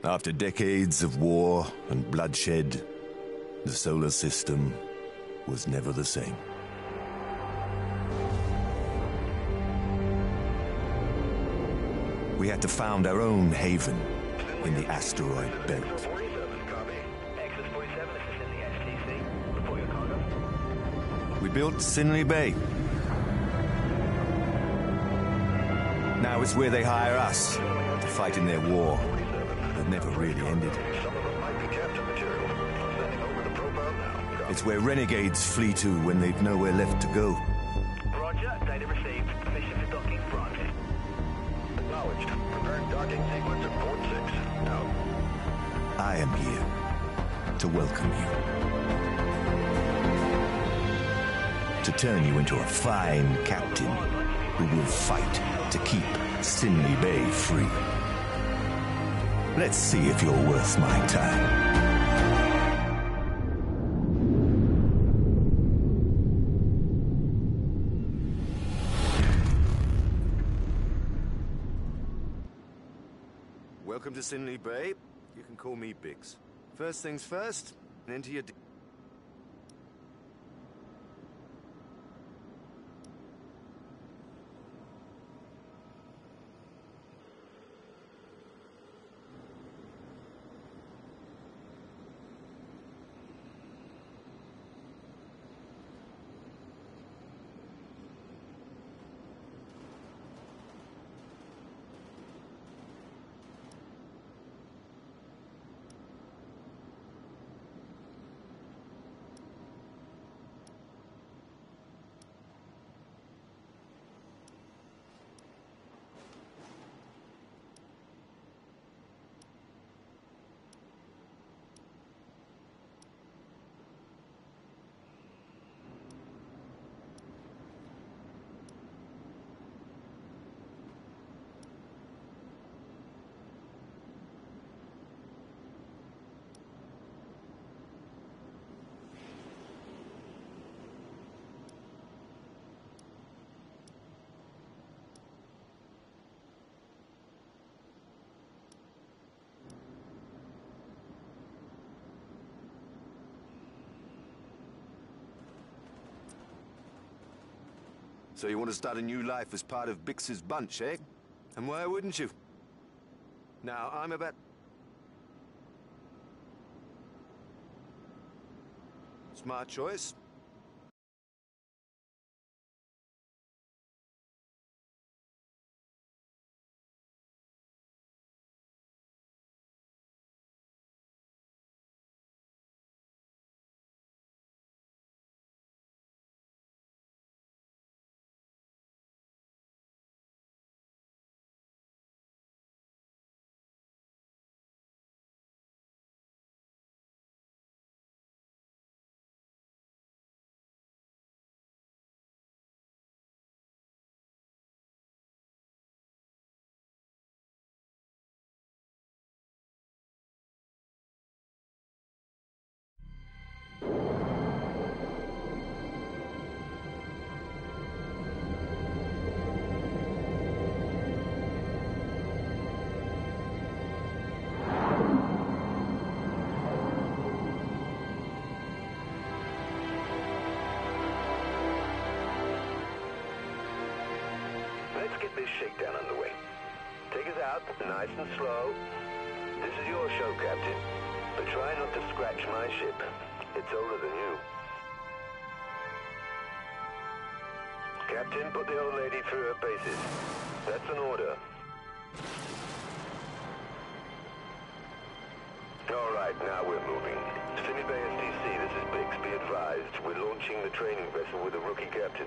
After decades of war and bloodshed, the solar system was never the same. We had to found our own haven in the asteroid belt. We built Sinley Bay. Now it's where they hire us to fight in their war that never really ended. It's where renegades flee to when they've nowhere left to go. Roger, data received. Mission for docking granted. Acknowledged. Preparing docking sequence at port 6. Out. I am here to welcome you. To turn you into a fine captain who will fight to keep Sinley Bay free. Let's see if you're worth my time. Welcome to Sinley Bay. You can call me Biggs. First things first, enter your... So you want to start a new life as part of Bix's bunch, eh? And why wouldn't you? Now, I'm about... Smart choice. Get this shakedown underway. Take us out, nice and slow. This is your show, Captain. But try not to scratch my ship. It's older than you. Captain, put the old lady through her paces. That's an order. All right, now we're moving. Sinley Bay STC, this is Biggs. Be advised, we're launching the training vessel with a rookie captain.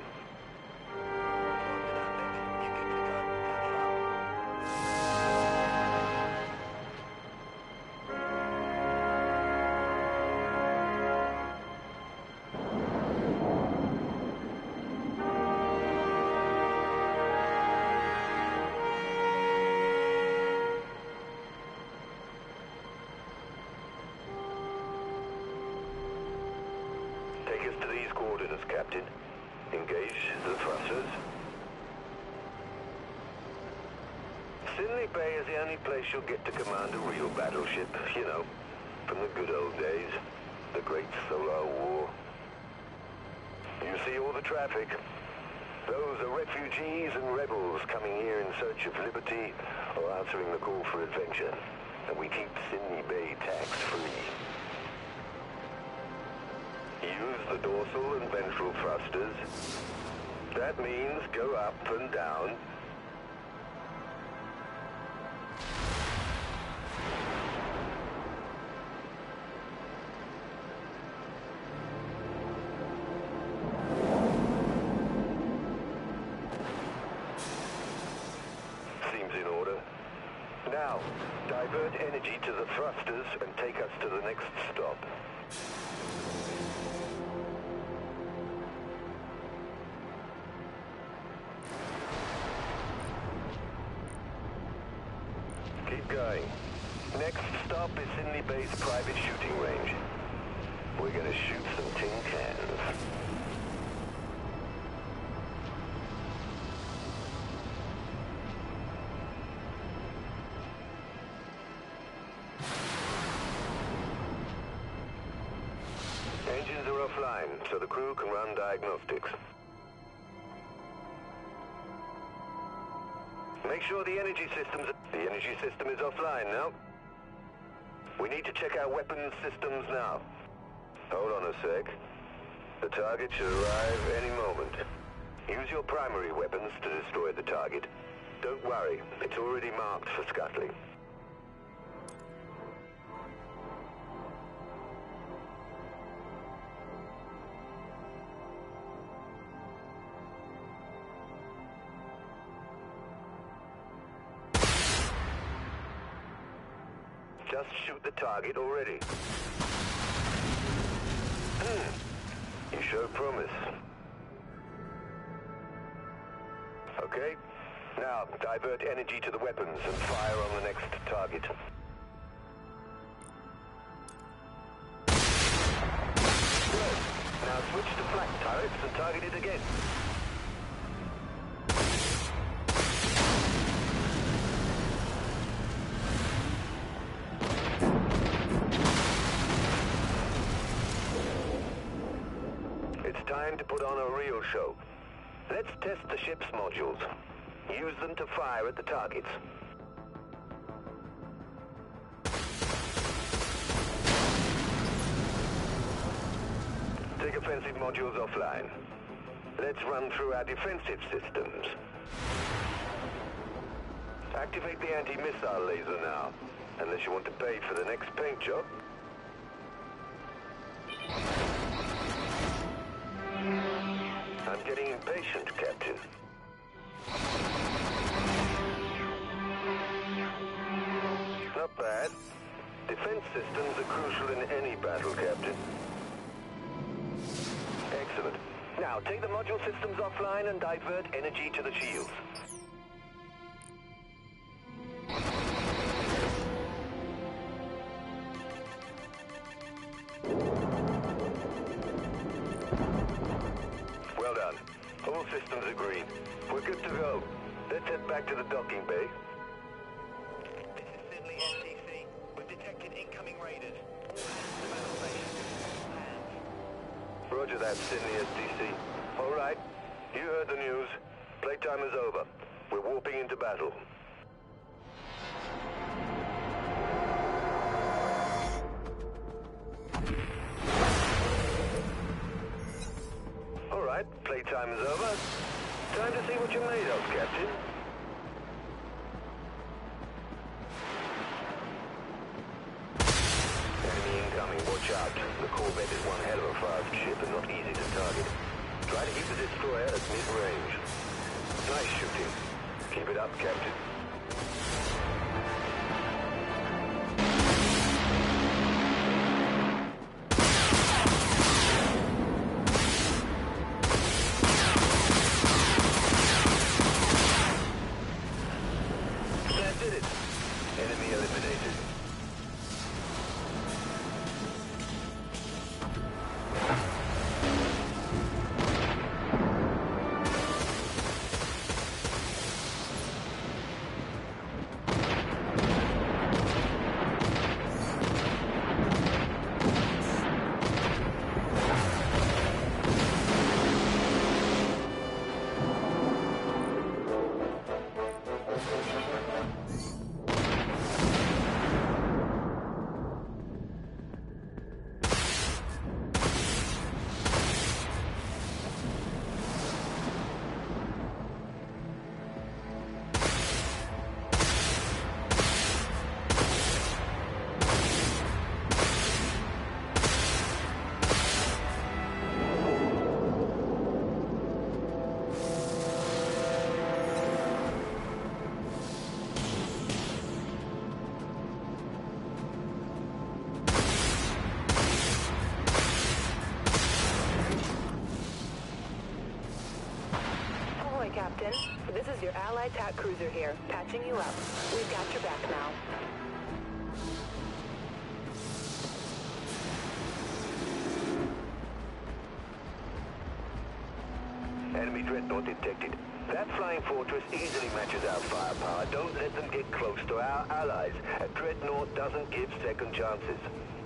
Take us to these coordinates, Captain. Engage the thrusters. Sinley Bay is the only place you'll get to command a real battleship, you know, from the good old days, the Great Solar War. You see all the traffic. Those are refugees and rebels coming here in search of liberty or answering the call for adventure. And we keep Sinley Bay tax-free. Use the dorsal and ventral thrusters. That means go up and down. Seems in order. Now, divert energy to the thrusters and take us to the next stop. Keep going. Next stop is Sinley Bay's private shooting range. We're gonna shoot some tin cans. Engines are offline, so the crew can run diagnostics. Make sure the energy system is offline now. We need to check our weapons systems now. Hold on a sec. The target should arrive any moment. Use your primary weapons to destroy the target. Don't worry, it's already marked for scuttling. Just shoot the target already. You show promise. Okay. Now, divert energy to the weapons and fire on the next target. Good. Now switch to flak turrets and target it again. Time to put on a real show. Let's test the ship's modules. Use them to fire at the targets. Take offensive modules offline. Let's run through our defensive systems. Activate the anti-missile laser now, unless you want to pay for the next paint job. I'm getting impatient, Captain. Not bad. Defense systems are crucial in any battle, Captain. Excellent. Now, take the module systems offline and divert energy to the shields. Well done. All systems are green. We're good to go. Let's head back to the docking bay. This is Sidley SDC. We've detected incoming raiders. All hands to battle station. Hands. Roger that, Sydney SDC. All right. You heard the news. Playtime is over. We're warping into battle. All right, playtime is over. Time to see what you're made of, Captain. Enemy incoming, watch out. The Corvette is one hell of a fast ship and not easy to target. Try to keep the destroyer at mid-range. Nice shooting. Keep it up, Captain. That did it. Enemy eliminated. Captain. This is your Allied TAC cruiser here, patching you up. We've got your back now. Enemy dreadnought detected. That flying fortress easily matches our firepower. Don't let them get close to our allies. A dreadnought doesn't give second chances.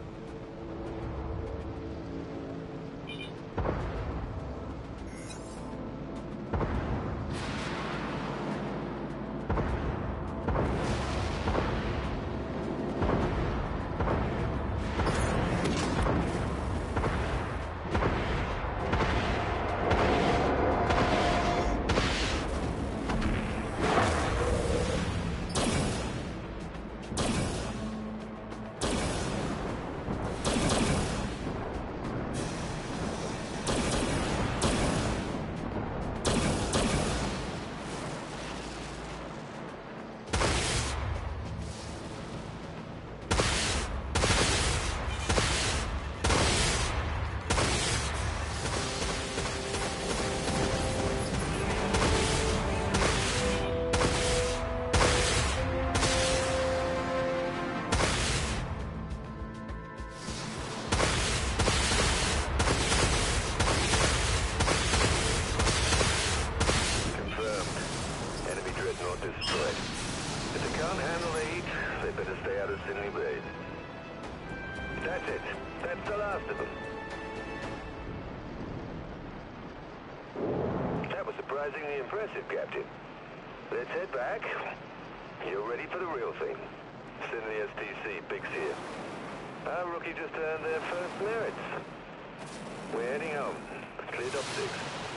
That's it. That's the last of them. That was surprisingly impressive, Captain. Let's head back. You're ready for the real thing. Sinley STC, Biggs here. Our rookie just earned their first merits. We're heading home. Cleared up 6.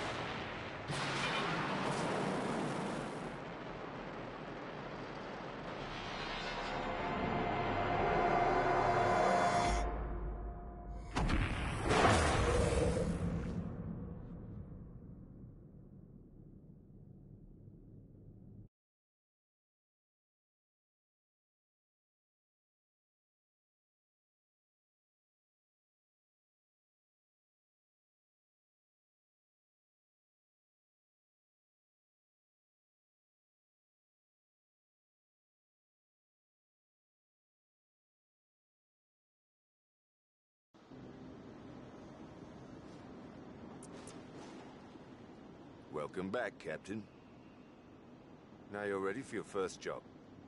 Welcome back, Captain. Now you're ready for your first job.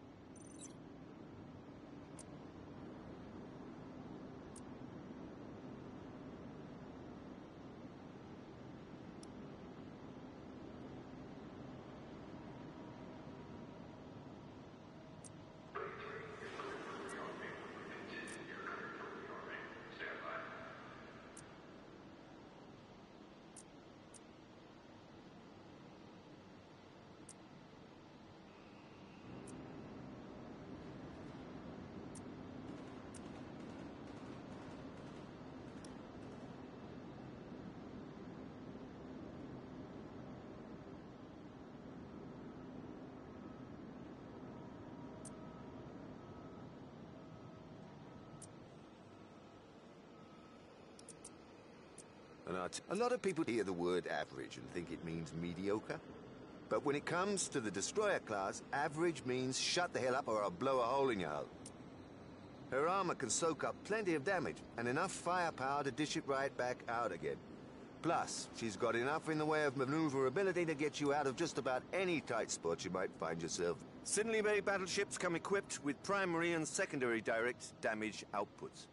A lot of people hear the word average and think it means mediocre. But when it comes to the destroyer class, average means shut the hell up or I'll blow a hole in your hull. Her armor can soak up plenty of damage and enough firepower to dish it right back out again. Plus, she's got enough in the way of maneuverability to get you out of just about any tight spot you might find yourself. Sinley Bay battleships come equipped with primary and secondary direct damage outputs.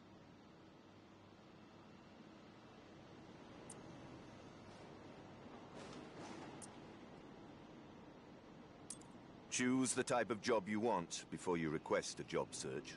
Choose the type of job you want before you request a job search.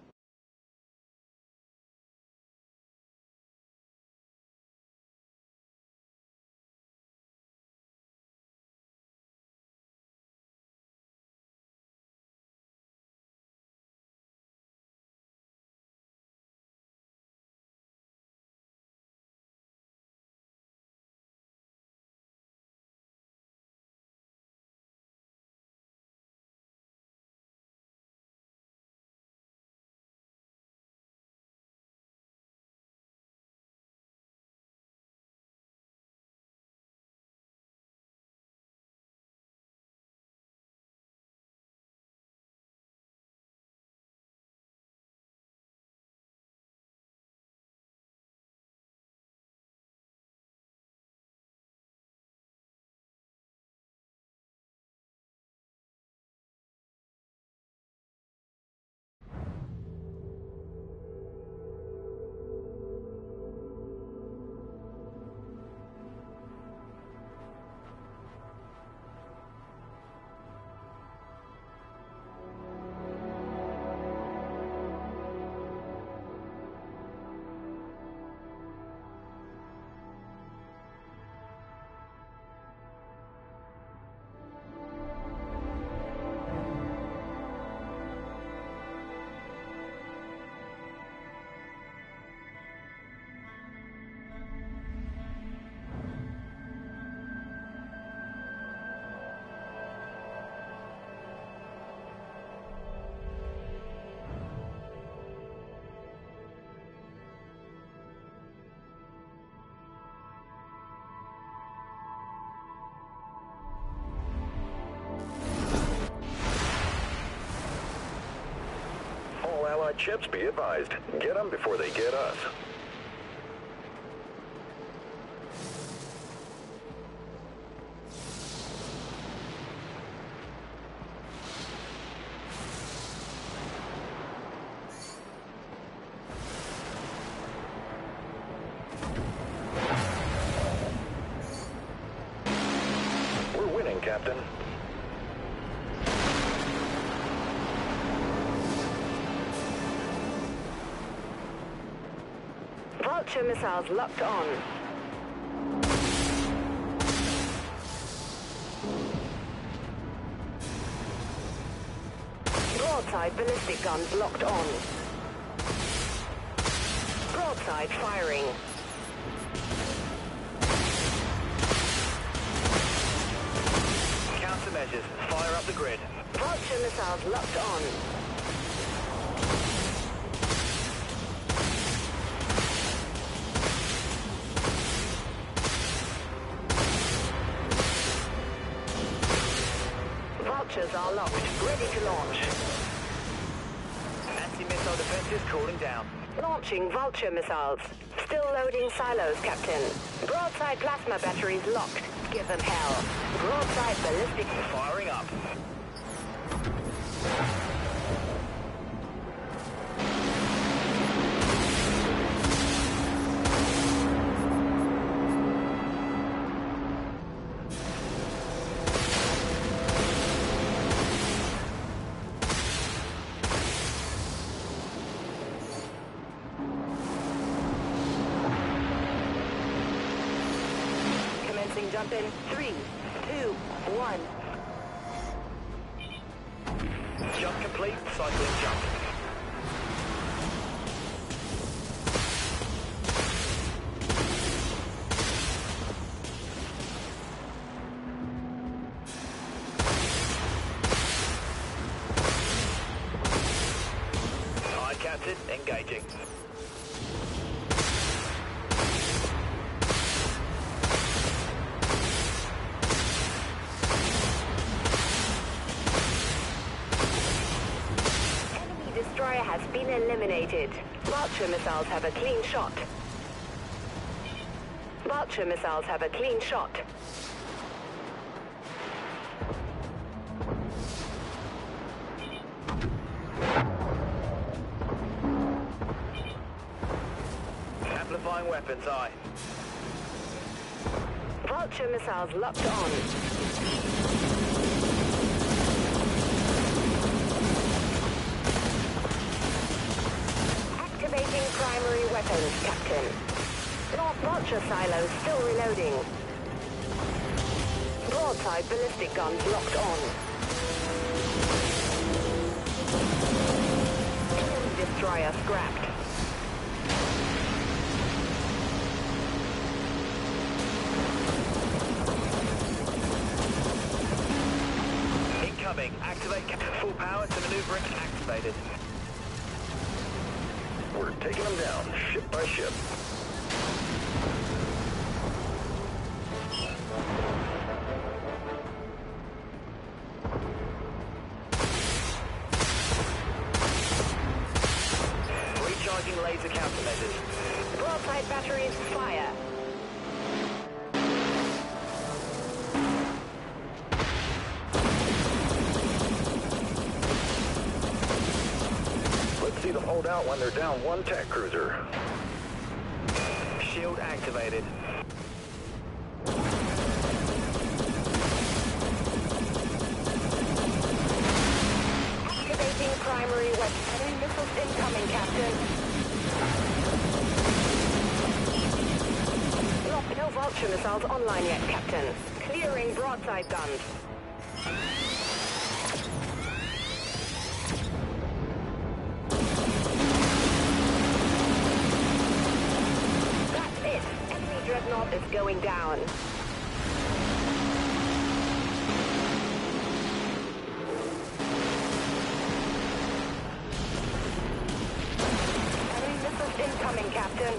Allied ships, be advised. Get them before they get us. We're winning, Captain. Vulture missiles locked on. Broadside ballistic guns locked on. Broadside firing. Countermeasures. Fire up the grid. Vulture missiles locked on. Vultures are locked, ready to launch. Anti-missile defenses cooling down. Launching Vulture missiles. Still loading silos, Captain. Broadside plasma batteries locked. Give them hell. Broadside ballistic... Firing up. Commencing jump in 3, 2, 1. Jump complete. Cycling jump. Aye, Captain. Engaging. Enemy destroyer has been eliminated. Vulture missiles have a clean shot. Vulture missiles have a clean shot. Amplifying weapons. Aye. Vulture missiles locked on. Activating primary weapons, Captain. North Vulture silos still reloading. Broadside ballistic guns locked on. Destroyer scrapped. Incoming. Activate full power to maneuvering activated. We're taking them down, ship by ship. Recharging laser countermeasures. Broadside batteries fire. Let's see them hold out when they're down one tech cruiser. Shield activated. Activating primary weapon. Enemy missiles incoming, Captain. No Vulture missiles online yet, Captain. Clearing broadside guns. That's it. Enemy dreadnought is going down. Enemy missiles incoming, Captain.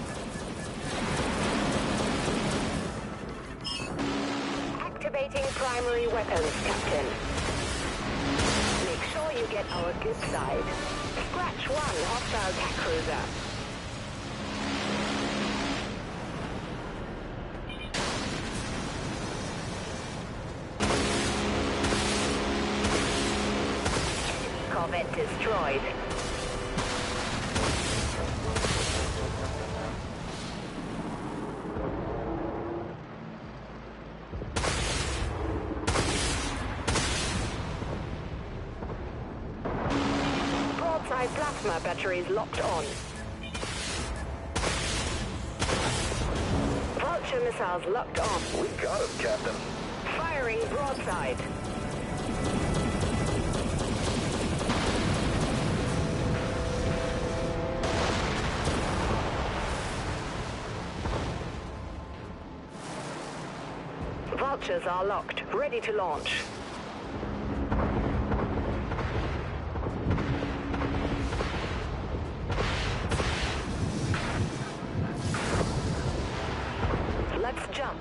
Activating primary weapons, Captain. Make sure you get our good side. Scratch 1 hostile attack cruiser. Corvette destroyed. Broadside plasma batteries locked on. Vulture missiles locked on. We got him, Captain. Firing broadside. Vultures are locked, ready to launch. Let's jump.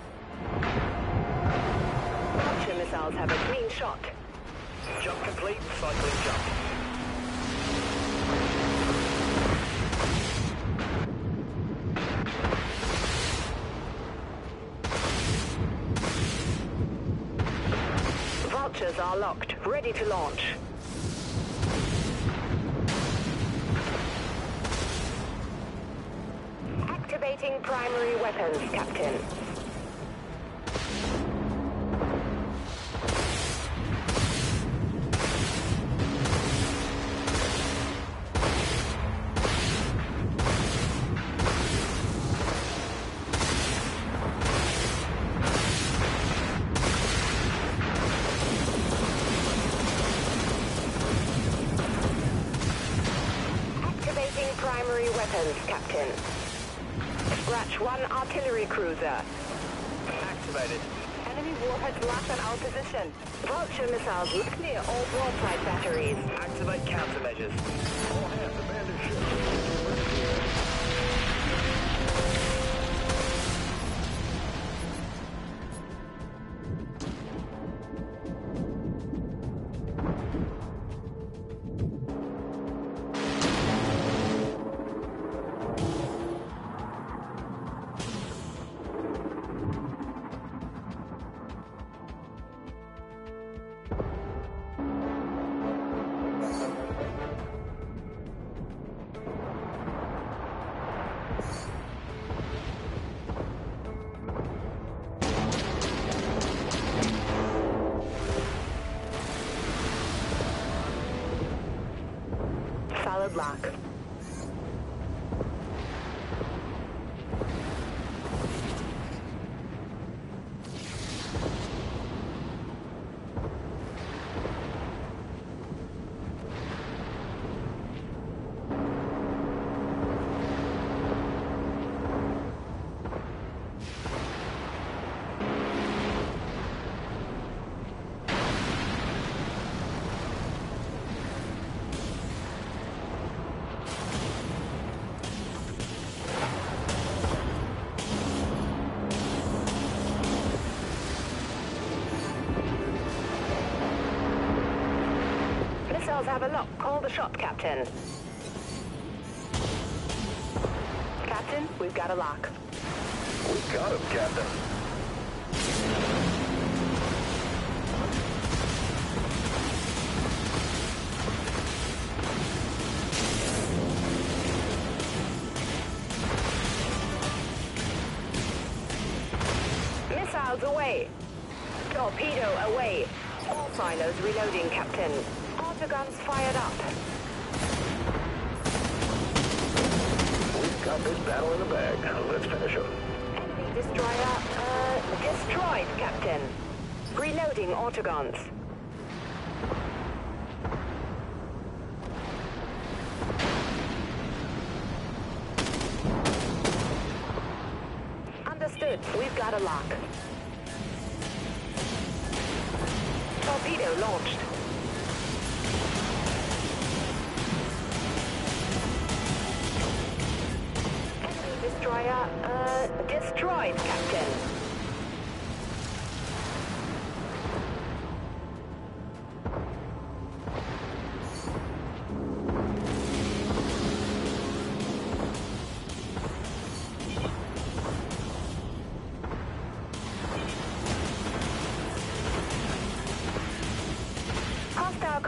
Vulture missiles have a clean shot. Jump complete, cycling jump. Vultures are locked, ready to launch. Activating primary weapons, Captain. Activating primary weapons, Captain. Scratch 1 artillery cruiser. Activated. Enemy warheads locked on our position. Vulture missiles clear all broadside batteries. Activate countermeasures. All hands abandon ship. Solid lock. Missiles have a lock. Call the shot, Captain. Captain, we've got a lock. We got him, Captain. Missiles away. Torpedo away. All silos reloading, Captain. Autoguns fired up. We've got this battle in the bag. Let's finish him. Enemy destroyer, destroyed, Captain. Reloading autoguns. Understood. We've got a lock. Torpedo launched. Enemy destroyer, destroyed, Captain.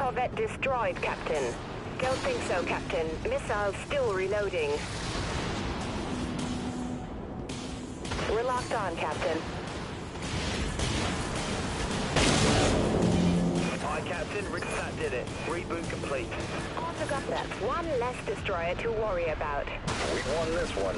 Corvette destroyed, Captain. Don't think so, Captain. Missiles still reloading. We're locked on, Captain. Aye, Captain. That did it. Reboot complete. Also got that. One less destroyer to worry about. We won this one.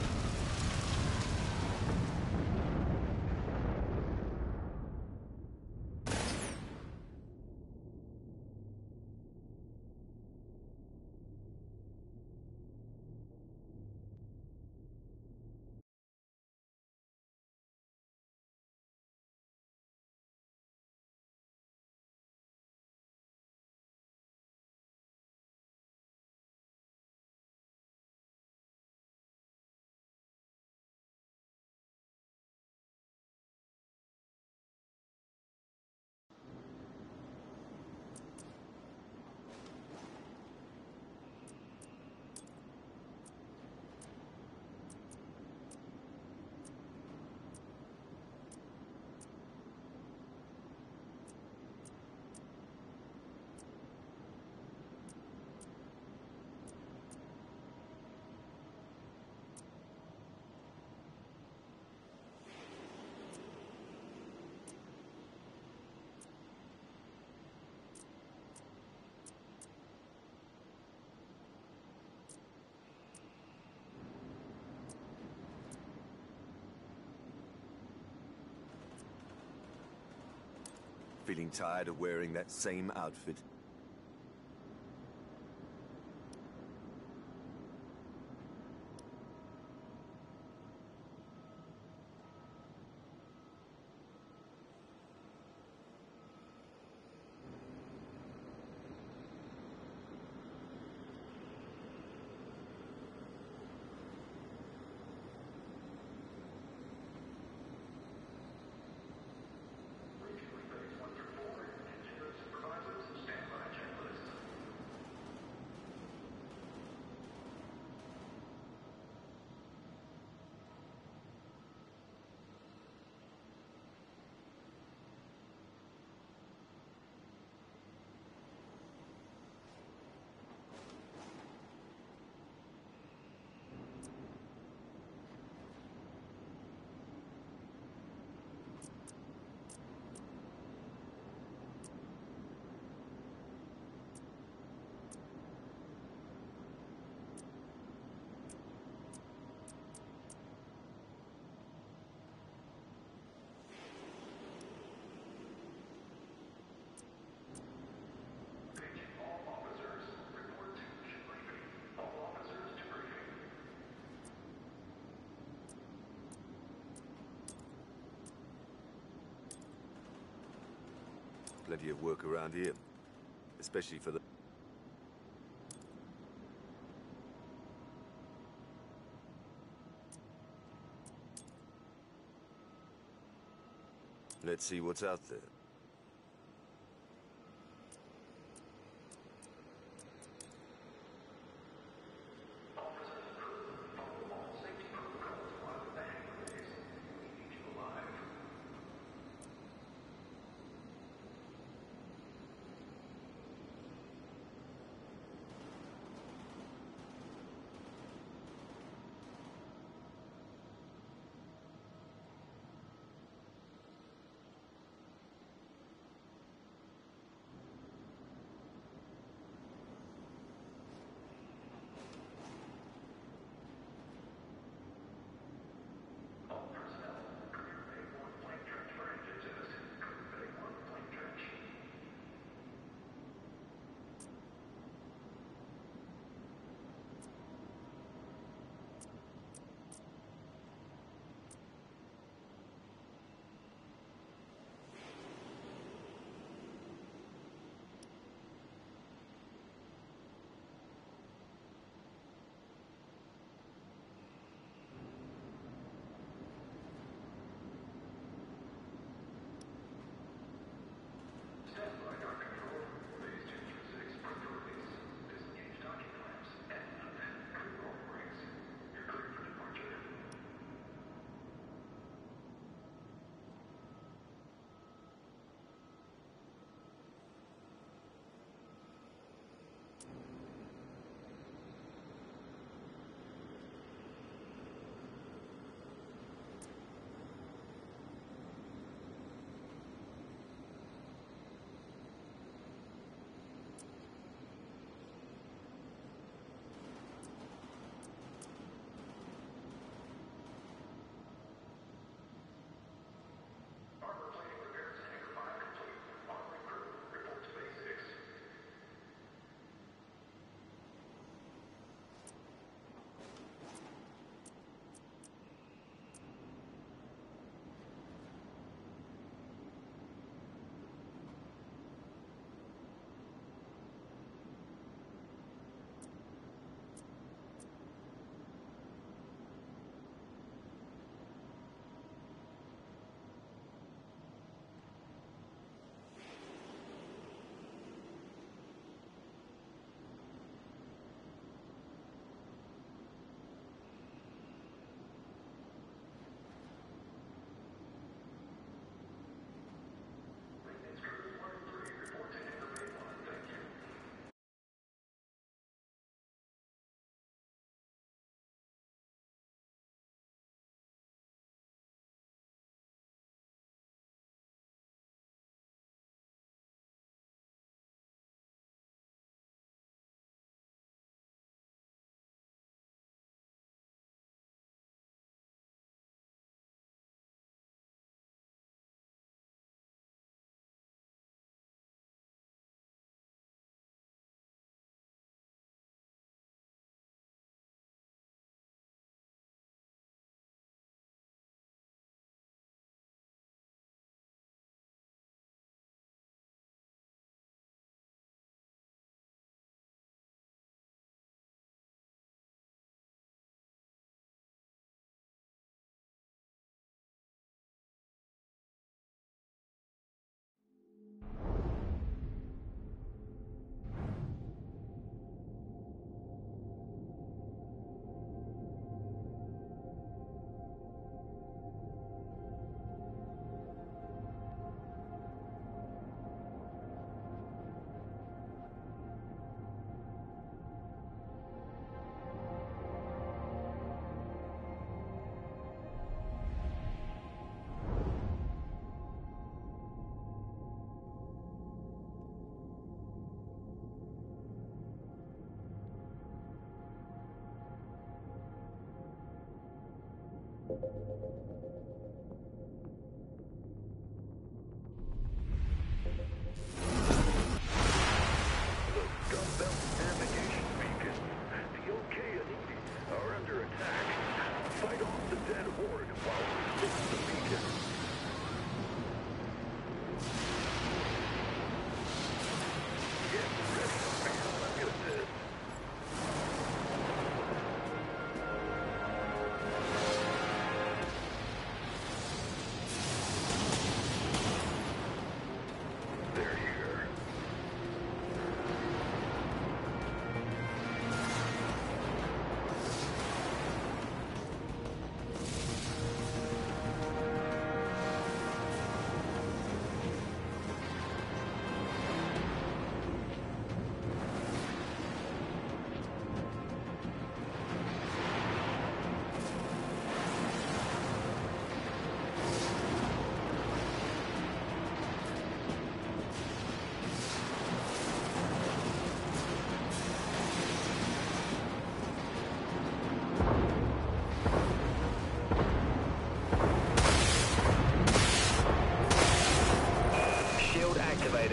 Feeling tired of wearing that same outfit? Plenty of work around here, especially for the... Let's see what's out there.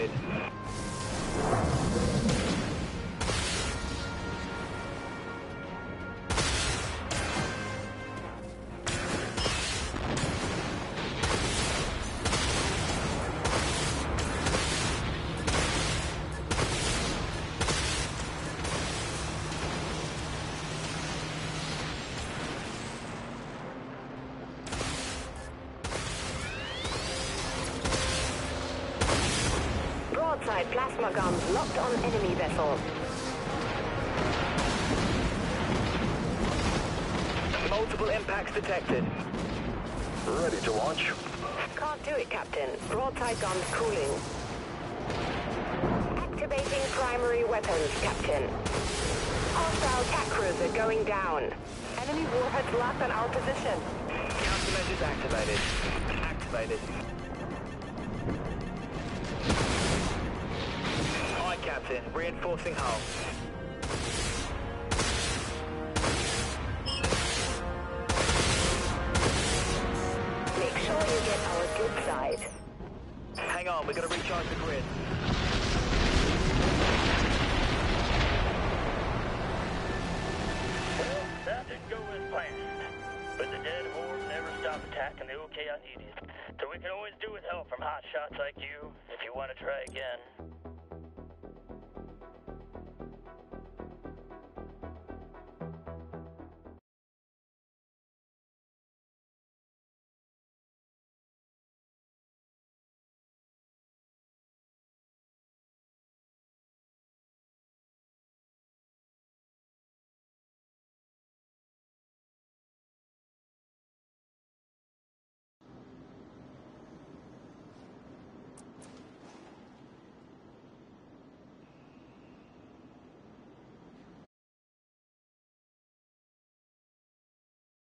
activated. Broadside plasma guns locked on enemy vessel. Multiple impacts detected. Ready to launch. Can't do it, Captain. Broadside guns cooling. Activating primary weapons, Captain. Hostile attack cruiser going down. Enemy warheads locked on our position. Countermeasures activated. Activated. Aye, Captain. Reinforcing hull. Make sure you get our good side. Hang on, we're going to recharge the grid. Well, that didn't go as planned. But the dead horde never stopped attacking the OK I needed. So we can always do with help from hot shots like you if you want to try again.